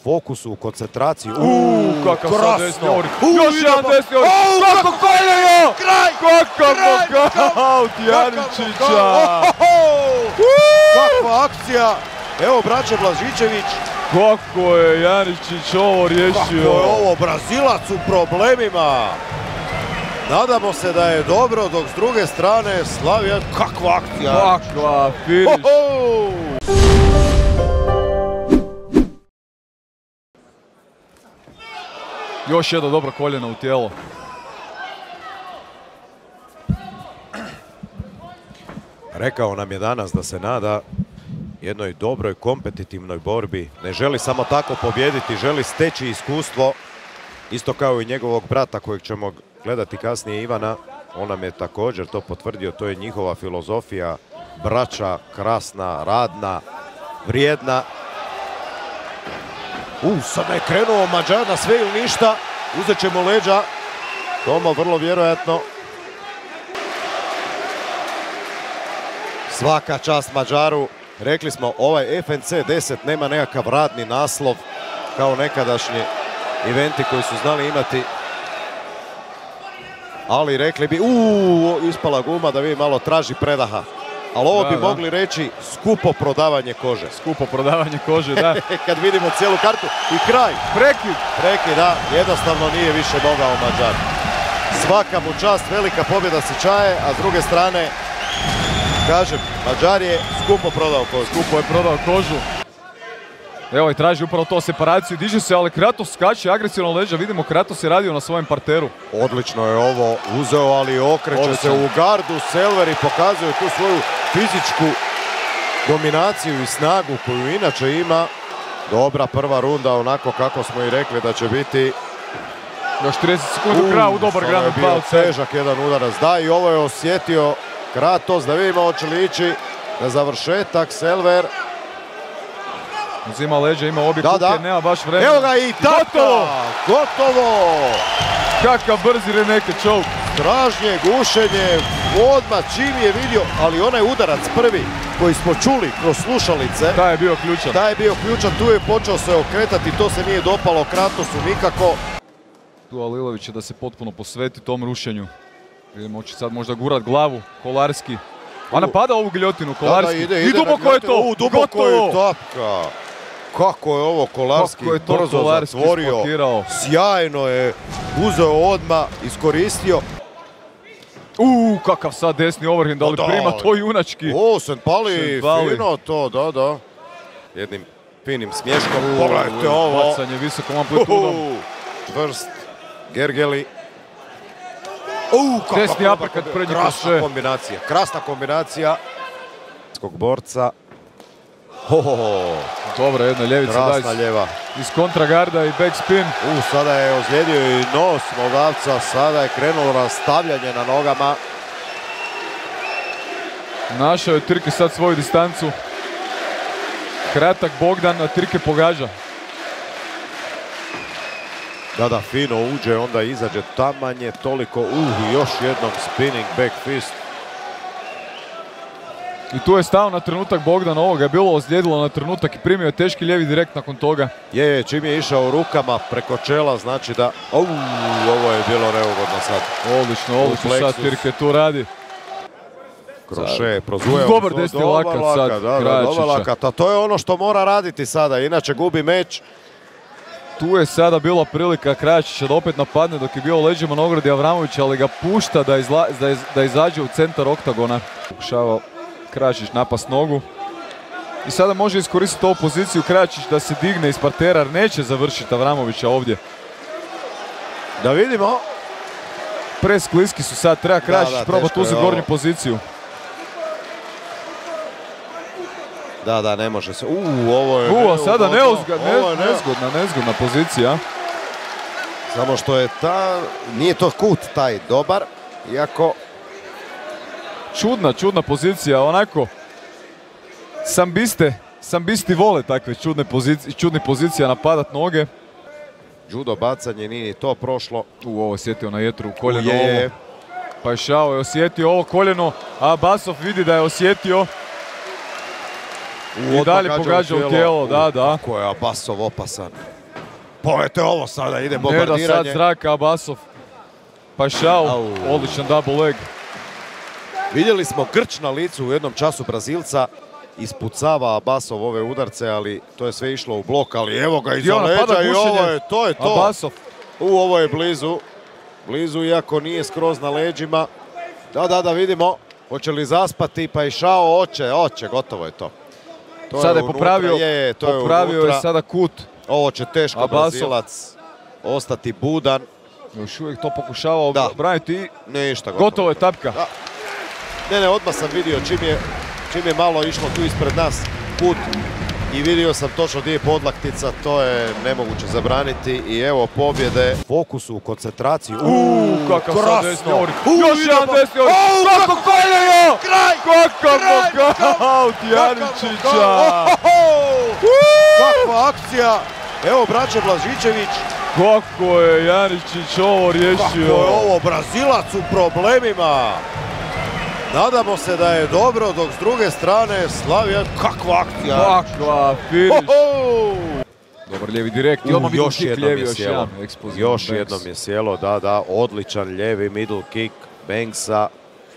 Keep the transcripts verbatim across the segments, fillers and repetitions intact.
fokusu, u koncentraciji. Uuu, kakav sad desni ovrik. Još jedan desni ovrik. Kako koleno! Kraj! Kakav nokaut Janičića! Kakva akcija! Evo braće Blažičević. Kako je Janičić ovo riješio? Kako je ovo, Brazilac u problemima. Nadamo se da je dobro, dok s druge strane Slavija... Kakva akcija! Kakva finiš! Još jedno dobro koljeno u tijelo. Rekao nam je danas da se nada jednoj dobroj kompetitivnoj borbi. Ne želi samo tako pobjediti, želi steći iskustvo. Isto kao i njegovog brata kojeg ćemo gledati kasnije, Ivana. On nam je također to potvrdio, to je njihova filozofija. Braća, krasna, radna, vrijedna. U, sad je krenuo Mađar na sve ili ništa. Uzet ćemo leđa. Tomo vrlo vjerojatno. Svaka čast Mađaru. Rekli smo, ovaj F N C deset nema nekakav radni naslov kao nekadašnji eventi koji su znali imati. Ali rekli bi, uuu, ispala guma da vi malo traži predaha. Ali ovo da, bi da. mogli reći skupo prodavanje kože. Skupo prodavanje kože, da. Kad vidimo cijelu kartu i kraj. Prekid. Prekid, da. Jednostavno nije više mogao Mađar. Svaka mu čast, velika pobjeda se čaje, a s druge strane, kažem, Mađar je skupo prodao kožu. Skupo je prodao kožu. Evo i traži upravo to separaciju, diže se, ali Kratos skače agresivno leđa. Vidimo, Kratos je radio na svojem parteru. Odlično je ovo uzeo, ali okreće Odlično. se u gardu. Selver i pokazuje tu svoju fizičku dominaciju i snagu koju inače ima. Dobra prva runda, onako kako smo i rekli da će biti. Još trideset sekundi do kraja u dobar grand je bio težak jedan udarac. Da, i ovo je osjetio Kratos, da vidimo hoće li ići na završetak. Selver uzima leđa, ima obje kuke, da. nema baš vremena. Evo ga i gotovo! Gotovo! Kakav brzi Reneke choke. Stražnje gušenje, odmah čim je vidio, ali onaj udarac prvi koji smo čuli kroz slušalice. Taj je bio ključan. Taj je bio ključan, tu je počeo se okretati, to se nije dopalo Kratosu nikako. Tu Alilović će da se potpuno posveti tom rušenju. Vidimo, će sad možda gurat glavu, Kolarski. A napada ovu giljotinu, Kolarski. Da, da, ide, ide I duboko je to, u, duboko je tapka. Kako je ovo Kolarski Kako je to brzo Kolarski zatvorio. spakirao. Sjajno je uzeo odmah, iskoristio. Uuu, kakav sad desni overhand, ali da, prima to junački. O, Senpali, fino to, da, da. Jednim finim smješkom. Pogledajte ovo. Bacanje visokom amplitudom. Čvrst, Gergely. Uh, desni aperkat prednji krasna kombinacija, krasna kombinacija skog borca. Ohoho. Dobra jedna ljevica. Krasna ljeva. Iz kontragarda i backspin. U, sada je ozlijedio i nos Moldavca, sada je krenulo rastavljanje na nogama. Našao je Trke sad svoju distancu. Kratak Bogdan, a Trke pogađa. Da, da, fino uđe, onda izađe tamanje, toliko, uh, još jednom spinning back fist. I tu je stao na trenutak Bogdan, ovoga je bilo ozlijedilo na trenutak i primio je teški lijevi direkt nakon toga. Je, je, čim je išao rukama preko čela, znači da, uh, ovo je bilo neugodno sad. Odlično, odlično sad Trke tu radi. Kroše, prozuje. Dobar desni lakat sad, Krajačića. To je ono što mora raditi sada, inače gubi meč. Tu je sada bila prilika Krajačića da opet napadne dok je bio leđima na ogradi Avramovića, ali ga pušta da, izla, da, iz, da izađe u centar oktagona. Pokušava Krajačić napast nogu. I sada može iskoristiti ovu poziciju Krajačić da se digne iz partera, jer neće završiti Avramovića ovdje. Da vidimo. Preskliski su sad, treba Krajačić probati uzeti gornju poziciju. Da, da, ne može se. Uuu, ovo je... Uuu, a sada neuzgodna, ne, nezgodna, nezgodna pozicija. Samo što je ta... Nije to kut taj dobar, iako... Čudna, čudna pozicija, onako... Sambiste, sambisti vole takve čudne pozicije, čudne pozicije napadat noge. Judo bacanje, nije to prošlo. U, ovo osjetio na jetru u koljeno ovo. Pajšao je osjetio ovo koljeno, a Basov vidi da je osjetio. I dalje pogađa u tijelo, da, da. Kako je Abasov opasan. Pogledajte ovo sada, ide Ne bombardiranje. da sad zraka Abasov. Pašao, Au. odličan double leg. Vidjeli smo grč na licu u jednom času Brazilca. Ispucava Abasov ove udarce, ali to je sve išlo u blok, ali evo ga iza Diona, pada leđa i gušenje. ovo je, to je to. Abasov. U, ovo je blizu. Blizu, iako nije skroz na leđima. Da, da, da, vidimo. Hoće li zaspati, pa i Šao, oće, oće, gotovo je to. To Sada je unutra, popravio, je, to je popravio unutra. je sada kut. Ovo će teško Abasov. Brazilac ostati budan. Još uvijek to pokušavao Da. braniti i Ništa, gotovo. gotovo je tapka. Da. Ne, ne, odmah sam vidio čim je, čim je malo išlo tu ispred nas put i vidio sam točno gdje je podlaktica, to je nemoguće zabraniti i evo pobjede. Fokusu, koncentraciju. Uuu, kakav sad krasno. desni ovdje. Uuu, Još jedan idemo. desni ovdje. Au, Kako koljejo! Kraj! Kakav Kraj! nokaut Janičića! Kakva akcija! Evo braće Blažičević. Kako je Janičić ovo riješio? Kako je ovo Brazilac u problemima. Nadamo se da je dobro, dok s druge strane Slavija, kakva akcija. Kakva finiš. Oho! Dobar lijevi direkt i U, odmah middle još kick jednom lijevi, je još sjelo. jedan eksplozivan Još Banks. jednom je sjelo, da, da, odličan lijevi middle kick Banksa.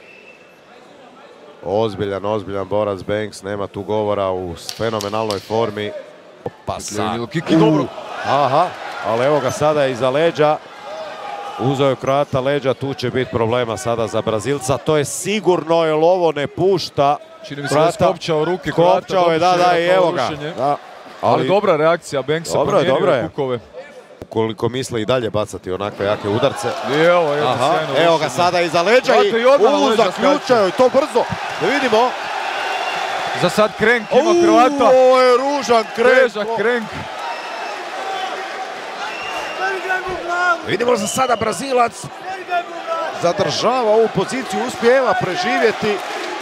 Ozbiljan, ozbiljan borac Banks, nema tu govora, u fenomenalnoj formi. Opa, Lijevi sad. middle kick i dobro. Aha, ali evo ga sada iza leđa. Uzeo je Kroata leđa, tu će biti problema sada za Brazilca. To je sigurno, jer ovo ne pušta. Čini mi se da je Kroata. skopčao ruke Kroata. Kopčao je, da, da, i evo ga. Da. Ali dobra reakcija Banksa, Dobro je, promijenio dobro je je. kukove. Ukoliko misle i dalje bacati onakve jake udarce. I evo, jedno Aha, sjajno evo ga rušenje. sada iza leđa i, Znate, i odmah na u, leđa zaključao je to brzo. Da vidimo. Za sad krenk ima U, Kroata. ovo je ružan krenk. Težak krenk. Vidimo za sada Brazilac zadržava ovu poziciju, uspijeva preživjeti.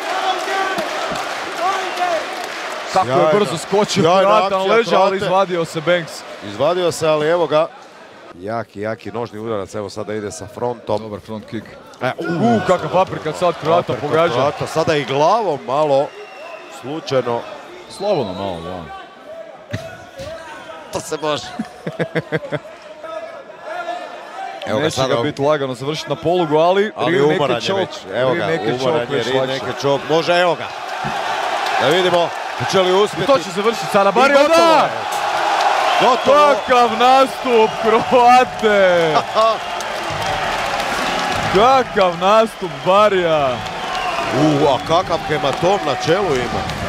Kako je Sjajna. brzo skočio Sjajna Kroata na akcija leđa, ali Kroate. izvadio se Banks. Izvadio se, ali evo ga. Jaki, jaki nožni udarac, evo sada ide sa frontom. Dobar front kick. E, U, kakav paprika sad Kroata Uppercut pogađa. Kroata, sada i glavom malo, slučajno. Slobodno malo, da. To se može. Evo ga Neće sada, ga biti lagano završiti na polugu, ali, ali rear umoran naked je choke. već. Evo ga, Rear naked umoran choke je, već rear lakše. naked choke. Može, evo ga. Da vidimo, hoće li uspjeti. To će završiti sada I Barija, gotovo da! je. Gotovo. Kakav nastup Kroate! Kakav nastup Barija! U, a kakav hematom na čelu ima.